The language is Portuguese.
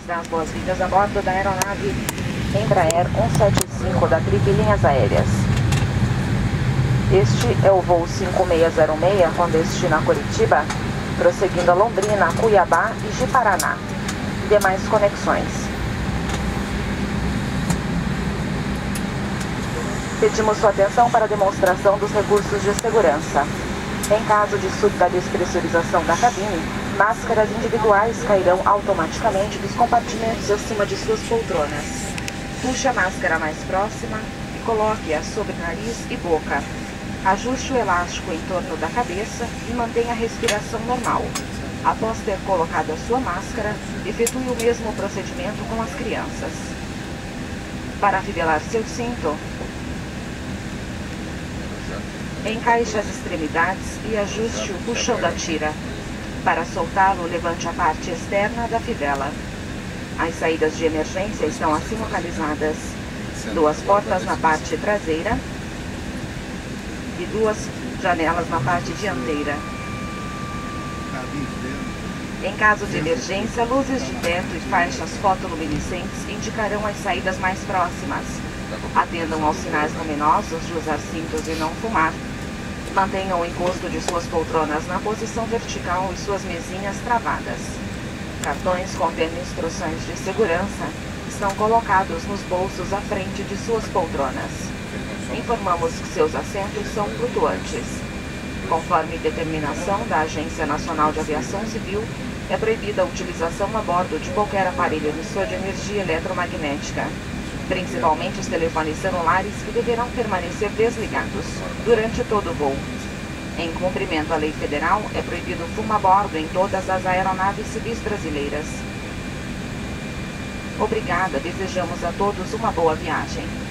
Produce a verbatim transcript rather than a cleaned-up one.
dar as boas-vindas a bordo da aeronave Embraer cento e setenta e cinco da Trip Linhas Aéreas. Este é o voo cinco seis zero seis com destino a Curitiba, prosseguindo a Londrina, Cuiabá e Ji-Paraná. Demais conexões. Pedimos sua atenção para a demonstração dos recursos de segurança. Em caso de súbita despressurização da cabine, máscaras individuais cairão automaticamente dos compartimentos acima de suas poltronas. Puxe a máscara mais próxima e coloque-a sobre nariz e boca. Ajuste o elástico em torno da cabeça e mantenha a respiração normal. Após ter colocado a sua máscara, efetue o mesmo procedimento com as crianças. Para afivelar seu cinto, encaixe as extremidades e ajuste o puxão da tira. Para soltá-lo, levante a parte externa da fivela. As saídas de emergência estão assim localizadas: duas portas na parte traseira e duas janelas na parte dianteira. Em caso de emergência, luzes de teto e faixas fotoluminescentes indicarão as saídas mais próximas. Atendam aos sinais luminosos de usar cintos e não fumar. Mantenham o encosto de suas poltronas na posição vertical e suas mesinhas travadas. Cartões contendo instruções de segurança estão colocados nos bolsos à frente de suas poltronas. Informamos que seus assentos são flutuantes. Conforme determinação da Agência Nacional de Aviação Civil, é proibida a utilização a bordo de qualquer aparelho emissor de energia eletromagnética, principalmente os telefones celulares, que deverão permanecer desligados durante todo o voo. Em cumprimento à lei federal, é proibido fumo a bordo em todas as aeronaves civis brasileiras. Obrigada, desejamos a todos uma boa viagem.